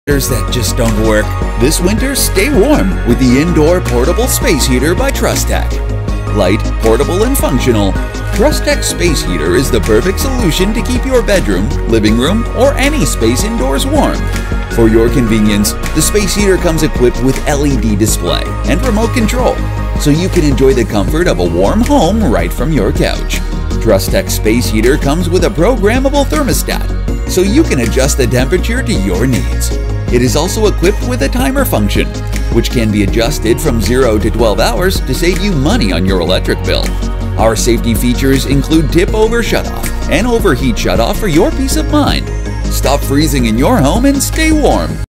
That just don't work. This winter, stay warm with the Indoor Portable Space Heater by TRUSTECH. Light, portable, and functional, TRUSTECH Space Heater is the perfect solution to keep your bedroom, living room, or any space indoors warm. For your convenience, the space heater comes equipped with LED display and remote control, so you can enjoy the comfort of a warm home right from your couch. TRUSTECH Space Heater comes with a programmable thermostat, so you can adjust the temperature to your needs. It is also equipped with a timer function, which can be adjusted from 0 to 12 hours to save you money on your electric bill. Our safety features include tip-over shutoff and overheat shutoff for your peace of mind. Stop freezing in your home and stay warm.